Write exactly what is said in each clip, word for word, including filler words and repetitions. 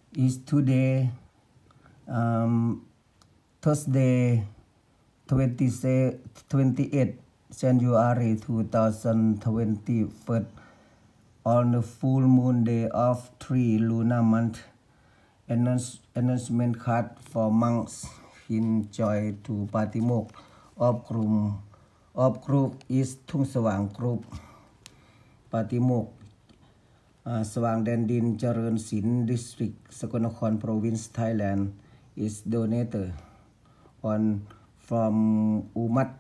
is today um, Thursday twenty-eighth January two thousand twenty-one on the full moon day of three lunar month. Announcement card for monks in joy to Patimokkha of group of group is Thung Swang group Patimokkha uh, Swang Dandin Charan Sin district Sakonnakhon province Thailand is donated on from Umat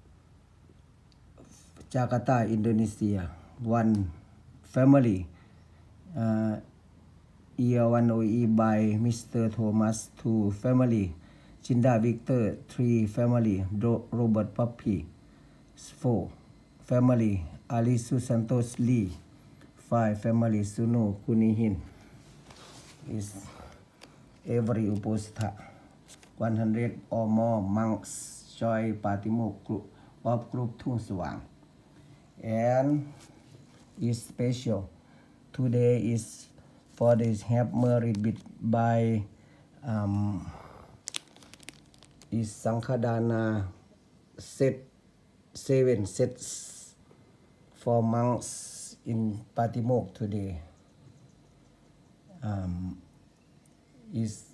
Jakarta Indonesia. One family uh, Year one O E by Mister Thomas. Two family Chinda Victor. Three family Robert Puppy. Four family Ali Susantos Lee. Five family Sunu Kunihin. Is every Upositha. One hundred or more monks joy Patimokkha group of group Thung Swang. And is special. Today is for this have merit by um, is Sankhadana set seven sets for monks in Patimokkha today. Um, is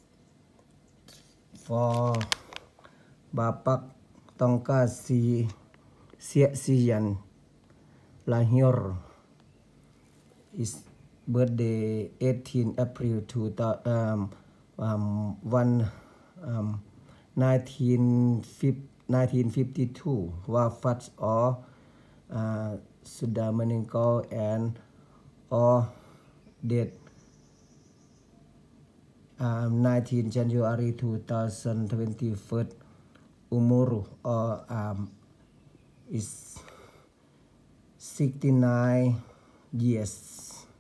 for Bapak Tongka Si Siak Sian Lahir is birthday eighteenth April two thousand um, um, one um, nineteen fifty-two. Wafat or uh, sudah meninggal and or dead um, nineteenth January two thousand twenty-one. Umur or um, is sixty-nine years.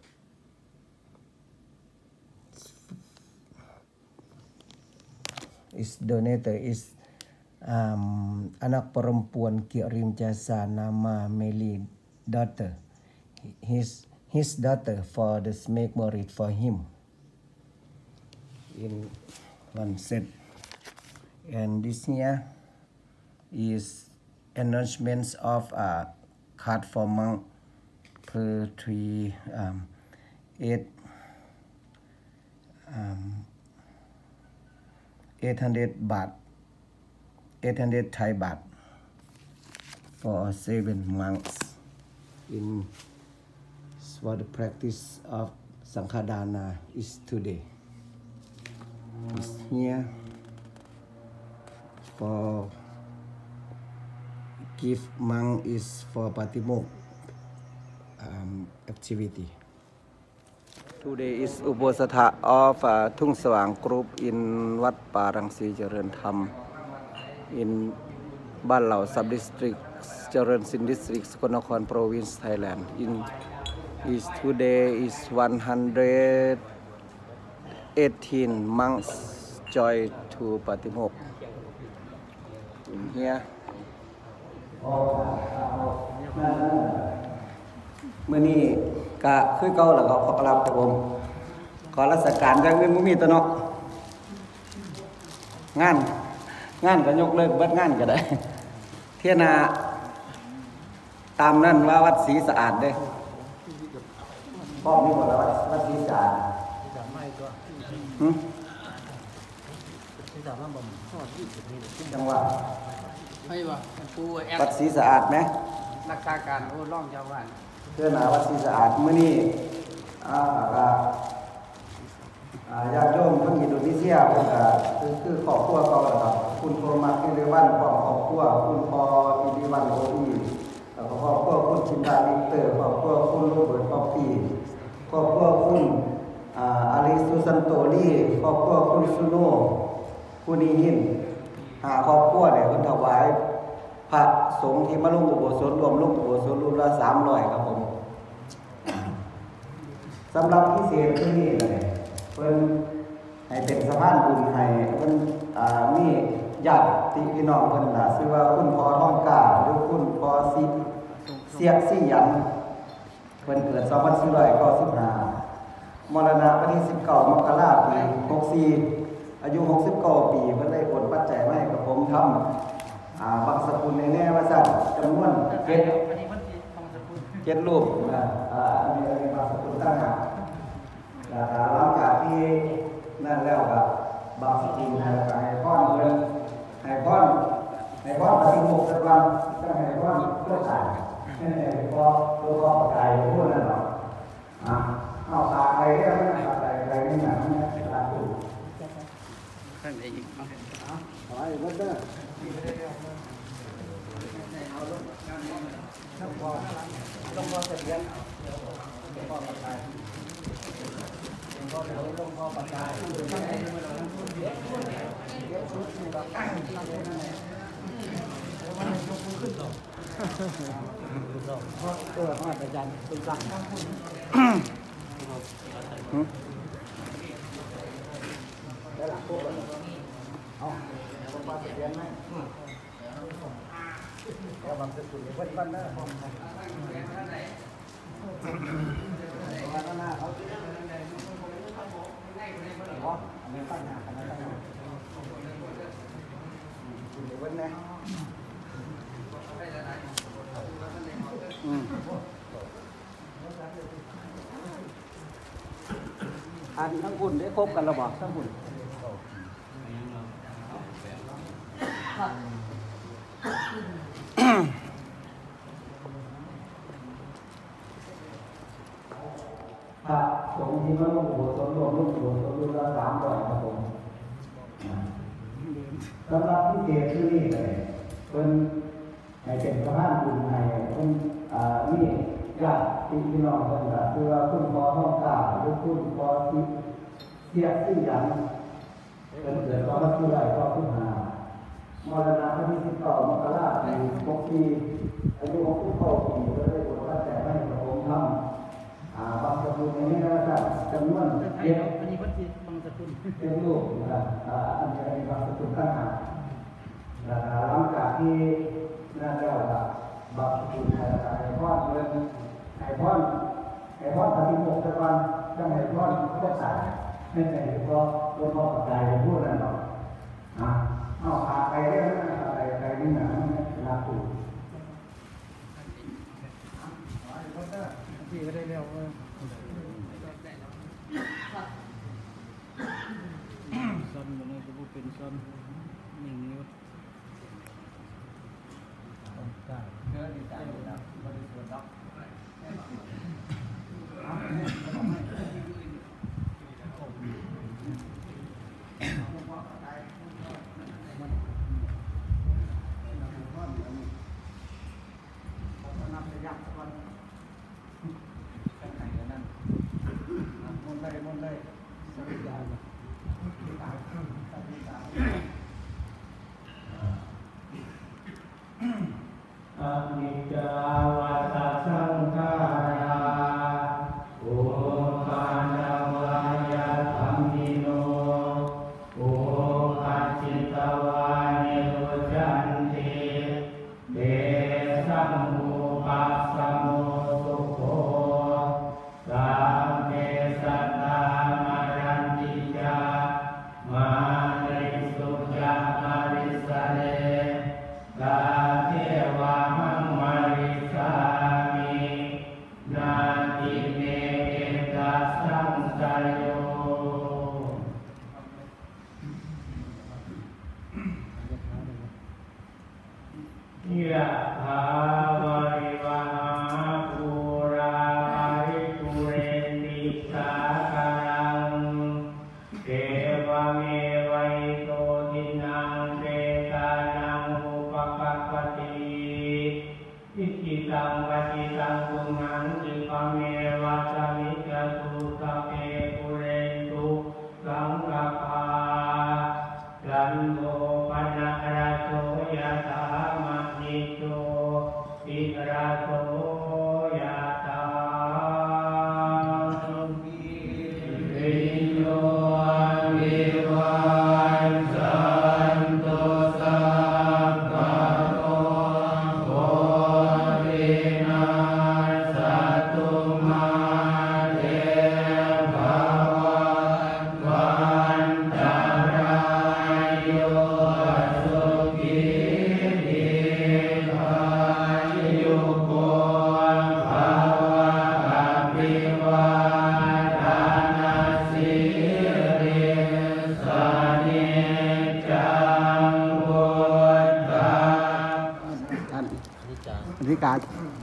Is donator is um, anak perempuan kirim jasa nama Meli daughter. His his daughter for the make merit for him in one set. And this here is announcements of a card for monk per three um, eight um, eight hundred baht, eight hundred Thai baht for seven monks in for the practice of Sankhadana is today. Is here for give monk is for Patimokkha um, activity. Today is Uposatha of uh, Thung Swang group in Wat Parangsi Jaran Tham in Ban Lao sub-district Jaran Sin district Sakonnakhon province Thailand. In is today is one hundred eighteen monks joy to Patimokkha. In here. Manyกะคือเก่าแล้วก็ขอกราบครับผมขอราชการยังเป็นมุมีตัวเนาะงานงานก็ยกเลิกเบิดงานก็ได้เที่ยนาตามนั้นว่าวัดศรีสะอาดเด้พ่อมีหมดแล้ววัดศรีสะอาดหืมจังหวะวัดศรีสะอาดไหมรักษาการโอ้ร่องเจ้าบ้านเพื่อนาวัดศรีสะอาดมื้อนี้อ่าก็อ่าญาติโยมทั้งอินโดนีเซียเพิ่นก็คือคือครอบครัวเก่าแล้วครับคุณโทมัสอิริวันพร้อมครอบครัวคุณพออิริวันโออีแล้วก็ครอบครัวคุณชินดาวิกเตอร์ครอบครัวคุณโรเบิร์ตป๊อปปี้ครอบครัวคุณอ่าอาลิสุซันโตลีครอบครัวคุณซุโนคุณนีหินหาครอบครัวเนี่ยเพิ่นถวายพระสงฆ์ที่มาลงอุโบสถรวมลงอุโบสถรูปละสามร้อยครับผมสำหรับพิเศษที่นี่เลยเพิ่นให้เป็นสะพานบุญให้เพิ่นมีญาติพี่น้องเพิ่นน่ะชื่อว่าคุณพ่อทองกาหรือคุณพ่อสิเสียกสิยันเพิ่นเกิดสองพันสี่ร้อยเก้าสิบห้ามรณะวันที่สิบเก้ามกราคมปีหกสี่อายุหกสิบเก้าปีเพิ่นได้โอนปัจจัยมาให้กับผมทำอ่าบางสกุลแน่ๆว่าซั่นจำนวนเจ็ดเจ็ดรูปอ่าอ่าอันนี้เป็นบางสกุลตั้งหากแล้วก็หลังจากที่นั่นแล้วก็บางสกุลให้ก็ให้พรเพิ่นให้พรให้พรปฏิโมกข์สักวันก็ให้พรเพื่อตายให้พอตัวพอประกายพูดนั่นเนาะอ่าเอาตาไปแล้วนะตาไปไปนี่นะนี่ตาถูกท่านได้อีกเอาขอให้วัดเด้อต้องพอต้องพอเสถียรต้องพอประกายต้องพอต้องพอประกายเออมาอาจารย์เป็นสั่งได้หลักพวกแล้วเอาต้องพอเสถียรไหมแล้วบางสกุลเพิ่นบ้านเด้อวันหน้าเขาอ๋ออันนี้ตั้งหน้ากันนะตั้งหน้าคุณเดี๋ยววันนี้อืมอันทั้งคุณได้ครบกันแล้วบ่ทั้งคุณครับสงฆ์ที่มาลุ่มหัวสมรวมลุ่มหัวสมรวมละสามร้อยครับผมสำหรับพิเศษที่นี่เลยเป็นให้เป็นประธานบุญให้เป็นอ่านี่ญาติพี่น้องกันนะคือว่าคุณพ่อท้องกาหรือคุณพ่อที่เสียที่ยันเป็นเกิดตอนนั้นผู้ใดก็ขึ้นหามรณะวันที่สิบเก้ามกราคมปีหกสี่อายุหกสิบเก้าปีก็ได้บวชวัดแต่ไม่ประองค์ทำอ่าบางสกุลนี้นะครับจำนวนเจ็ดอันนี้พันธีบางสกุลเป็นลูกนะครับอ่าอันนี้บางสกุลตั้งหากหลังจากที่นั่นแล้วบางสกุลไอ้พ่อเงินไอ้พ่อไอ้พ่อปฏิโมกข์ตะวันจังไอ้พ่อก็ตายไม่ใช่พ่อตัวพ่อตายจะพูดอะไรหรอกอ่ะเอาขาไปได้ไหมขาไปไปนี่หนาลาปูที่ก็ได้แล้วซ้ำมันก็พูดเป็นซ้ำอย่างนี้ได้เนื้อดีใจนะบริสุทธิ์เนาะอนิจจาวัฏสังขาราโอปาณวายธรรมิโนโอปัจจิตวานิโรจันติเดสัมมุปัสสโมสุโขสัมเมสัตตามารันติจา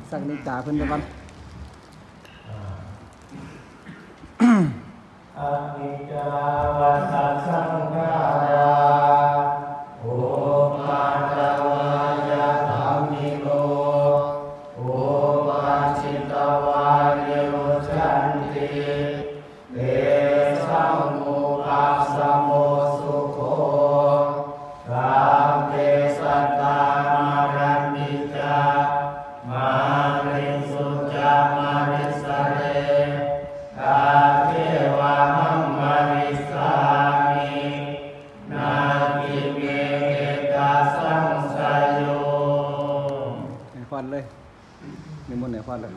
สักนิกาเพิ่นไปก่อนอนิจจาวัฏสังขาราอุปัฏฐวายะธรรมิโกอุปัชชิตวานิโรจันติเตสัมมุปัสสโมสุโขกามเตสัตตามารันติจามาริสุจามาริสเรกาเทวะหัมมาริสามินาคิเมเกาสังสยโยในควันเลยนิมนต์ในควันเลย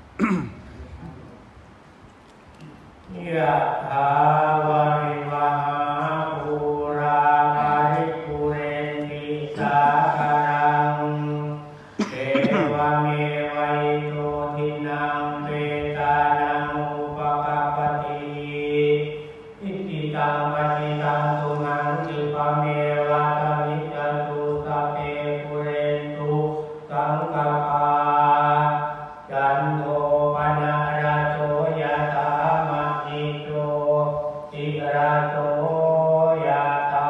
ยะถาวาริวหาภูราภริปุเรนติสาคารังเทวเมวัยโตทินังเปตานังอุปกัปปติอิติตังปฏิตังตุมังคิปะเมวะตมิจันตุสัพเพปุเรนตุสังกปปาจันโทปนะระโสยะถามณิโตติระโสยะถา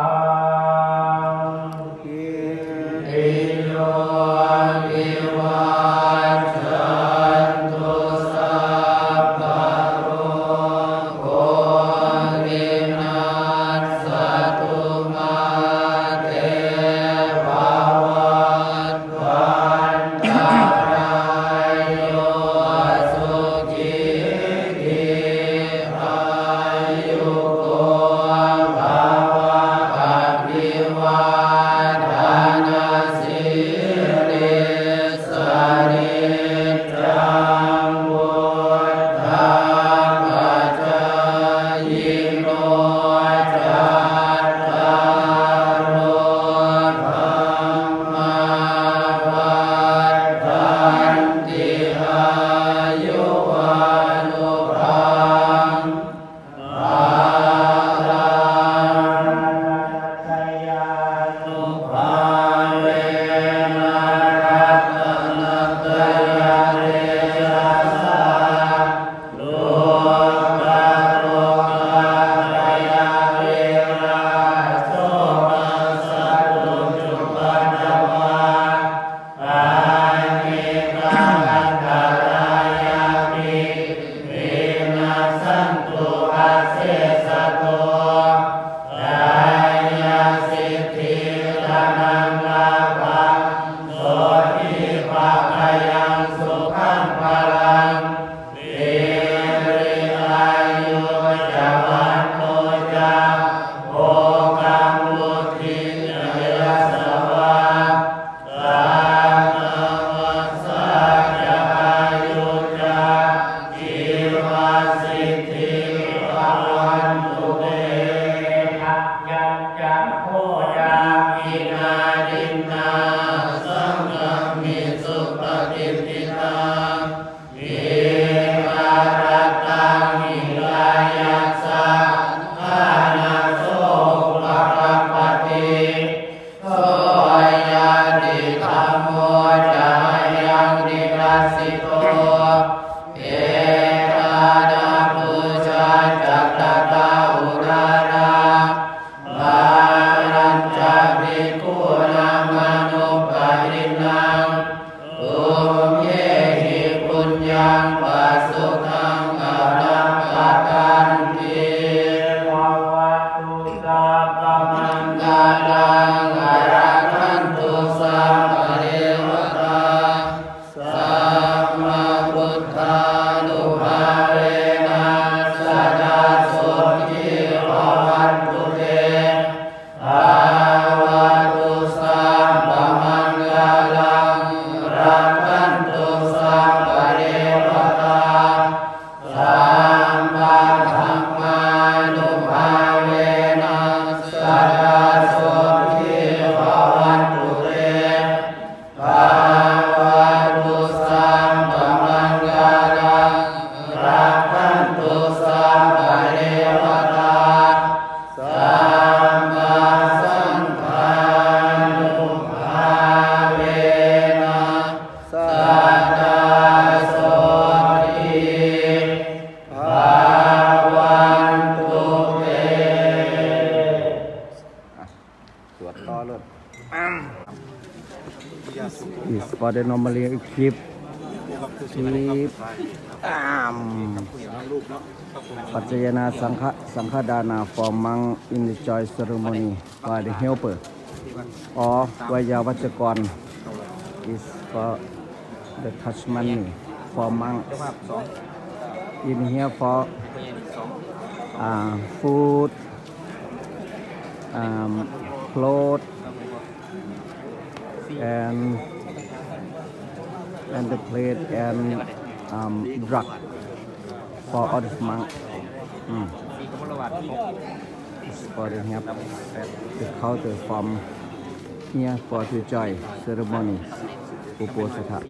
อิโยวิวัชชันตุสัพพะโรโควินาศตุมาเตภวัตวันตรายโยสุขีทีอายุโก for the normally equip keep ปัจจยนาสังฆสังฆดานา for monk in the joy ceremony by the helper or วายาวัจกร is for the touch money for monk in here for uh, food um, clothes and and the plate and um, drug for all the monk. Mm. It's for the help the culture from here for to joy ceremony. Uposatha.